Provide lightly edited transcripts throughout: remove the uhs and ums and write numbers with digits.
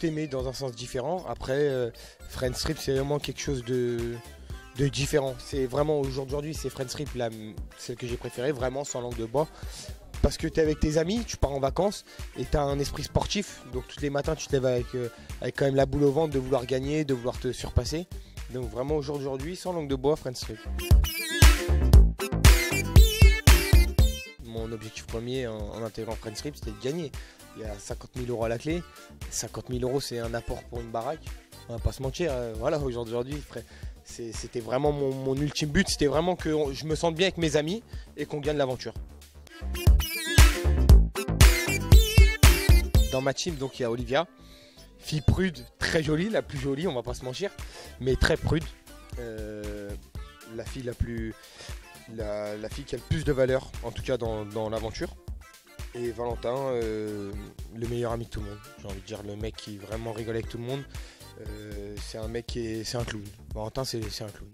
tout aimé dans un sens différent. Après, Friends Trip, c'est vraiment quelque chose de différent. C'est vraiment aujourd'hui, c'est Friends Trip, celle que j'ai préférée, vraiment sans langue de bois. Parce que tu es avec tes amis, tu pars en vacances et tu as un esprit sportif. Donc tous les matins, tu te lèves avec quand même la boule au ventre de vouloir gagner, de vouloir te surpasser. Donc vraiment aujourd'hui, sans langue de bois, Friends Trip. Mon objectif premier en intégrant Friends Trip, c'était de gagner. Il y a 50 000 € à la clé. 50 000 €, c'est un apport pour une baraque. On va pas se mentir. Voilà, aujourd'hui, c'était vraiment mon ultime but. C'était vraiment que je me sente bien avec mes amis et qu'on gagne l'aventure. Dans ma team, donc, il y a Olivia, fille prude, très jolie, la plus jolie, on va pas se mentir, mais très prude. La fille la fille qui a le plus de valeur, en tout cas dans l'aventure. Et Valentin, le meilleur ami de tout le monde. J'ai envie de dire le mec qui vraiment rigole avec tout le monde. C'est un mec c'est un clown. Valentin, c'est un clown.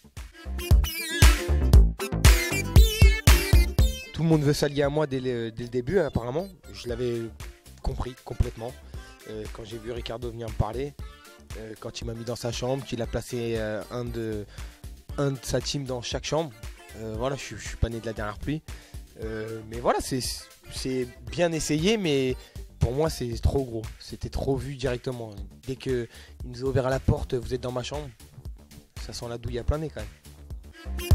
Tout le monde veut s'allier à moi dès le début, apparemment. Je l'avais compris complètement. Quand j'ai vu Ricardo venir me parler, quand il m'a mis dans sa chambre, qu'il a placé un de sa team dans chaque chambre. Voilà, je suis pas né de la dernière pluie. Mais voilà, c'est bien essayé, mais pour moi c'est trop gros. C'était trop vu directement. Dès qu'il nous a ouvert la porte, vous êtes dans ma chambre, ça sent la douille à plein nez quand même.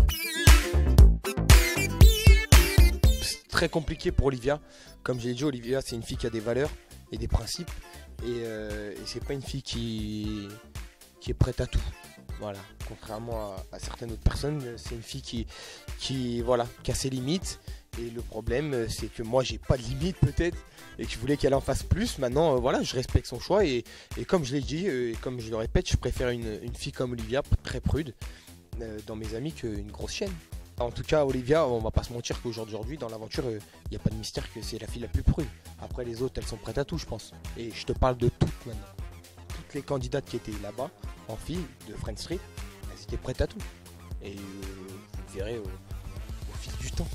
C'est très compliqué pour Olivia. Comme j'ai dit, Olivia c'est une fille qui a des valeurs et des principes. Et c'est pas une fille qui est prête à tout. Voilà, contrairement à certaines autres personnes, c'est une fille qui a ses limites. Et le problème, c'est que moi, j'ai pas de limite peut-être, et que je voulais qu'elle en fasse plus. Maintenant, voilà, je respecte son choix. Et comme je l'ai dit, et comme je le répète, je préfère une fille comme Olivia, très prude, dans mes amis, qu'une grosse chienne. En tout cas, Olivia, on va pas se mentir qu'aujourd'hui, dans l'aventure, il n'y a pas de mystère que c'est la fille la plus prude. Après, les autres, elles sont prêtes à tout, je pense. Et je te parle de toutes maintenant. Toutes les candidates qui étaient là-bas, en filles de Friends Trip, elles étaient prêtes à tout. Et vous verrez au fil du temps.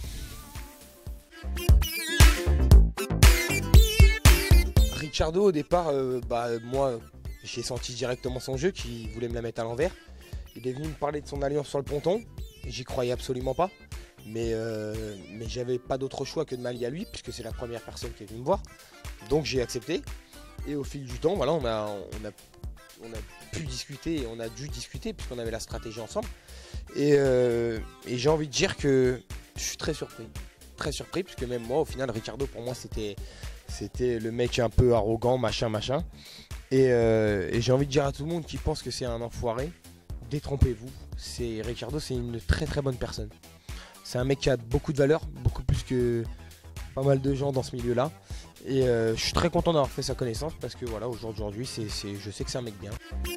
Ricardo, au départ, moi, j'ai senti directement son jeu, qu'il voulait me la mettre à l'envers. Il est venu me parler de son alliance sur le ponton. J'y croyais absolument pas. Mais j'avais pas d'autre choix que de m'allier à lui, puisque c'est la première personne qui est venue me voir. Donc j'ai accepté. Et au fil du temps, voilà, on a pu discuter et on a dû discuter puisqu'on avait la stratégie ensemble. Et j'ai envie de dire que je suis très surpris. Très surpris, puisque même moi, au final, Ricardo, pour moi, c'était le mec un peu arrogant, machin. Et j'ai envie de dire à tout le monde qui pense que c'est un enfoiré, détrompez-vous. Ricardo, c'est une très très bonne personne. C'est un mec qui a beaucoup de valeur, beaucoup plus que pas mal de gens dans ce milieu-là. Et je suis très content d'avoir fait sa connaissance parce que voilà, aujourd'hui, je sais que c'est un mec bien.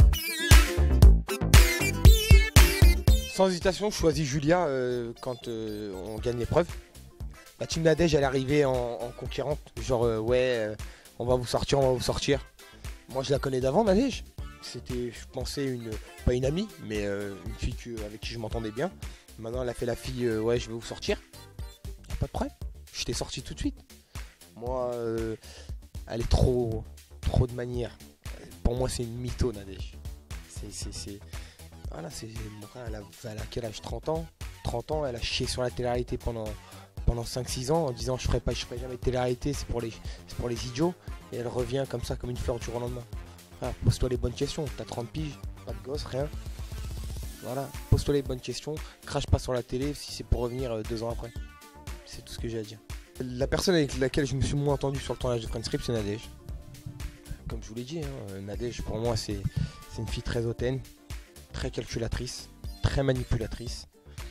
Sans hésitation, je choisis Julia quand on gagne l'épreuve. La team Nadège, elle est arrivée en conquérante, genre on va vous sortir. Moi, je la connais d'avant, Nadège. C'était, je pensais, pas une amie, mais une fille avec qui je m'entendais bien. Maintenant, elle a fait la fille, je vais vous sortir. Pas de problème, je t'ai sorti tout de suite. Moi, elle est trop de manière. Pour moi, c'est une mytho, Nadège. Voilà, elle a quel âge, 30 ans. 30 ans, elle a chié sur la télé-réalité pendant 5-6 ans en disant je ferai jamais de télé-réalité, c'est pour les idiots. Et elle revient comme ça, comme une fleur du jour au lendemain. Voilà, pose-toi les bonnes questions, t'as 30 piges, pas de gosse, rien. Voilà, pose-toi les bonnes questions, crache pas sur la télé si c'est pour revenir 2 ans après. C'est tout ce que j'ai à dire. La personne avec laquelle je me suis moins entendu sur le tournage de Friends Trip, c'est Nadège. Comme je vous l'ai dit, Nadège pour moi c'est une fille très hautaine, très calculatrice, très manipulatrice.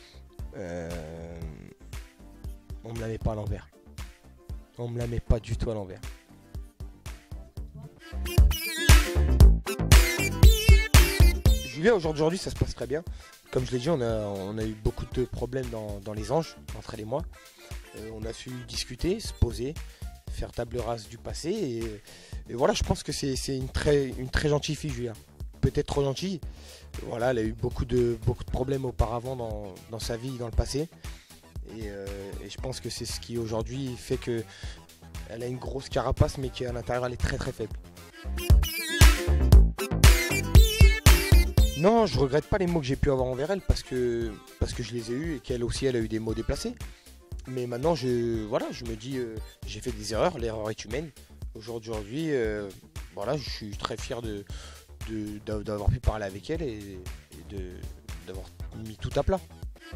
On me la met pas à l'envers. On me la met pas du tout à l'envers. Julia, aujourd'hui ça se passe très bien. Comme je l'ai dit, on a eu beaucoup de problèmes dans les anges, entre elle et moi. On a su discuter, se poser, faire table rase du passé. Et voilà, je pense que c'est une très gentille fille, Julia. Peut-être trop gentille. Voilà, elle a eu beaucoup de problèmes auparavant dans sa vie, dans le passé. Et je pense que c'est ce qui aujourd'hui fait qu'elle a une grosse carapace, mais qu'à l'intérieur elle est très très faible. Non, je regrette pas les mots que j'ai pu avoir envers elle parce que je les ai eus et qu'elle aussi elle a eu des mots déplacés. Mais maintenant voilà, je me dis j'ai fait des erreurs, l'erreur est humaine. Aujourd'hui, voilà, je suis très fier d'avoir pu parler avec elle et d'avoir mis tout à plat.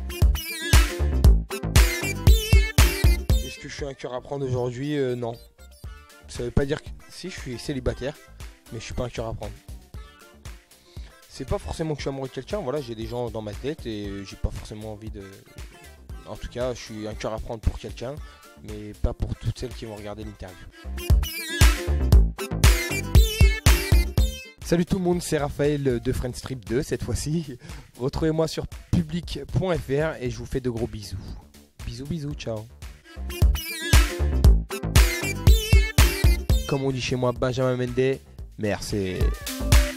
Est-ce que je suis un cœur à prendre aujourd'hui? Non. Ça veut pas dire que si je suis célibataire, mais je suis pas un cœur à prendre. C'est pas forcément que je suis amoureux de quelqu'un, voilà, j'ai des gens dans ma tête et j'ai pas forcément envie de. En tout cas, je suis un cœur à prendre pour quelqu'un, mais pas pour toutes celles qui vont regarder l'interview. Salut tout le monde, c'est Raphaël de Friends Trip 2 cette fois-ci. Retrouvez-moi sur public.fr et je vous fais de gros bisous. Bisous, bisous, ciao. Comme on dit chez moi, Benjamin Mendes, merci.